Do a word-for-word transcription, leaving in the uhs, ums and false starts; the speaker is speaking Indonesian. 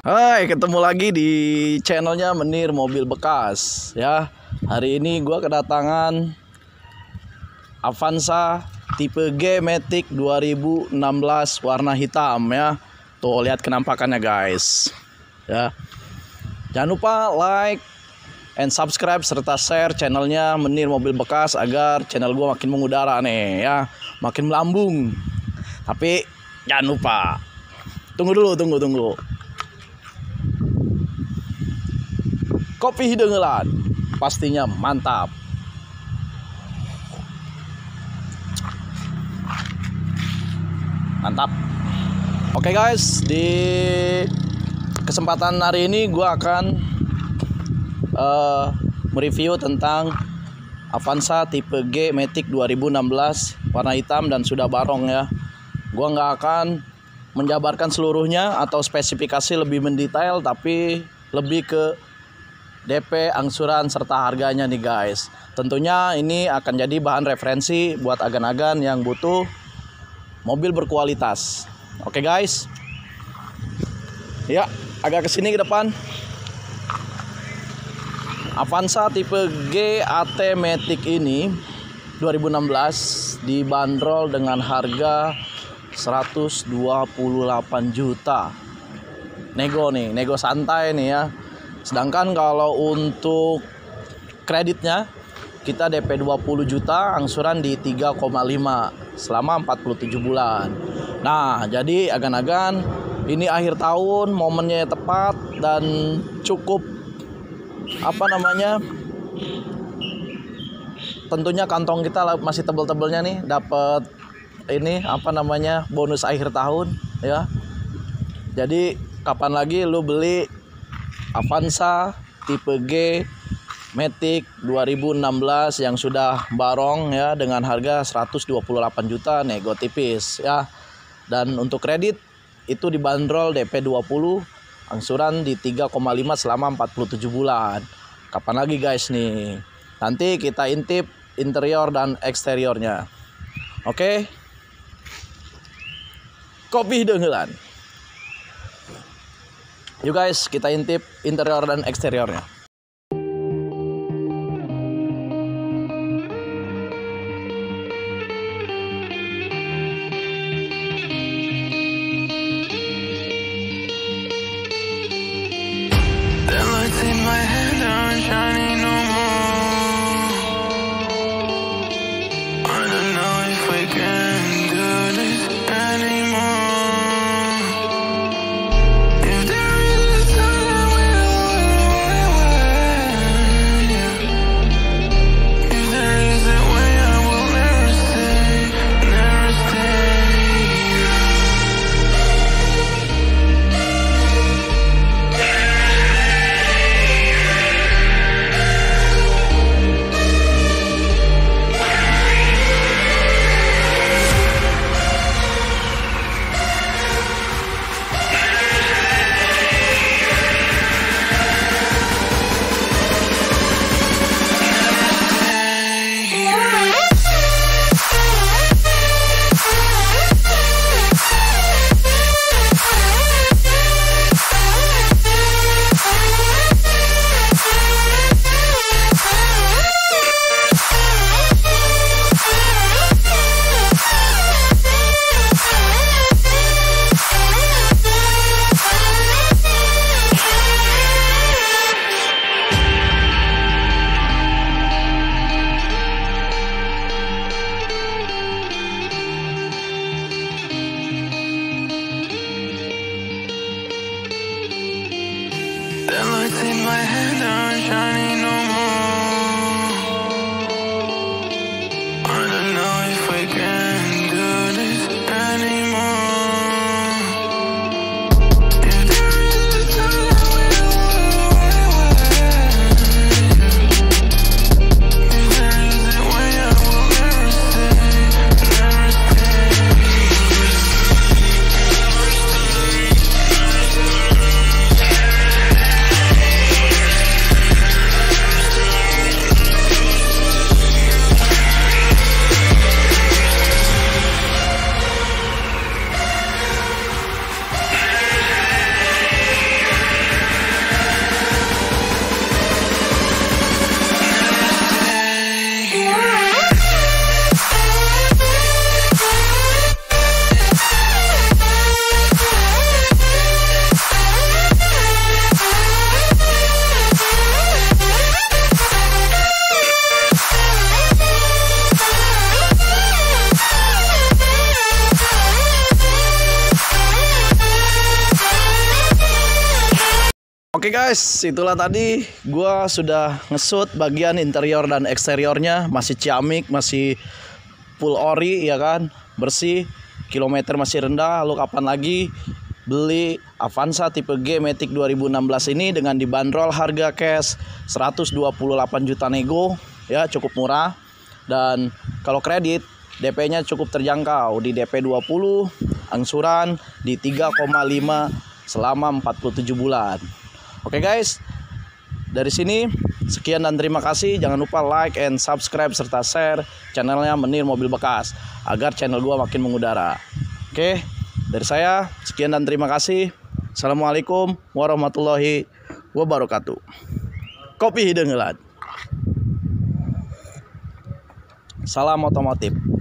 Hai, ketemu lagi di channelnya Menir Mobil Bekas ya. Hari ini gua kedatangan Avanza tipe G Matic dua ribu enam belas warna hitam ya. Tuh lihat kenampakannya guys. Ya. Jangan lupa like and subscribe serta share channelnya Menir Mobil Bekas agar channel gua makin mengudara nih ya, makin melambung. Tapi jangan lupa. Tunggu dulu, tunggu, tunggu. Kopi hideungelan pastinya mantap. Mantap. Oke guys, di kesempatan hari ini gue akan uh, mereview tentang Avanza tipe G Matic dua ribu enam belas warna hitam dan sudah barong ya. Gue nggak akan menjabarkan seluruhnya atau spesifikasi lebih mendetail, tapi lebih ke D P, angsuran, serta harganya nih guys. Tentunya ini akan jadi bahan referensi buat agan-agan yang butuh mobil berkualitas. Oke guys. Ya, agak kesini ke depan. Avanza tipe G A T Matic ini dua ribu enam belas dibanderol dengan harga seratus dua puluh delapan juta. Nego nih, nego santai nih ya. Sedangkan kalau untuk kreditnya kita D P dua puluh juta, angsuran di tiga koma lima selama empat puluh tujuh bulan. Nah, jadi agan-agan ini akhir tahun, momennya tepat dan cukup apa namanya? Tentunya kantong kita masih tebel-tebelnya nih, dapat ini apa namanya? bonus akhir tahun ya. Jadi kapan lagi lu beli Avanza tipe G Matic dua ribu enam belas yang sudah barong ya dengan harga seratus dua puluh delapan juta, nego tipis ya. Dan untuk kredit itu dibanderol D P dua puluh, angsuran di tiga koma lima selama empat puluh tujuh bulan. Kapan lagi guys nih? Nanti kita intip interior dan eksteriornya. Oke. Kopi hideungelan. Yuk guys, kita intip interior dan eksteriornya. Oke guys, itulah tadi gua sudah ngesut bagian interior dan eksteriornya, masih ciamik, masih full ori ya kan, bersih, kilometer masih rendah. Lu kapan lagi beli Avanza tipe G Matic dua ribu enam belas ini dengan dibanderol harga cash seratus dua puluh delapan juta nego ya, cukup murah. Dan kalau kredit D P-nya cukup terjangkau di D P dua puluh, angsuran di tiga koma lima selama empat puluh tujuh bulan. Oke guys, dari sini sekian dan terima kasih. Jangan lupa like and subscribe serta share channelnya Menir Mobil Bekas agar channel gua makin mengudara. Oke, dari saya sekian dan terima kasih. Assalamualaikum warahmatullahi wabarakatuh. Kopi hideung heula. Salam otomotif.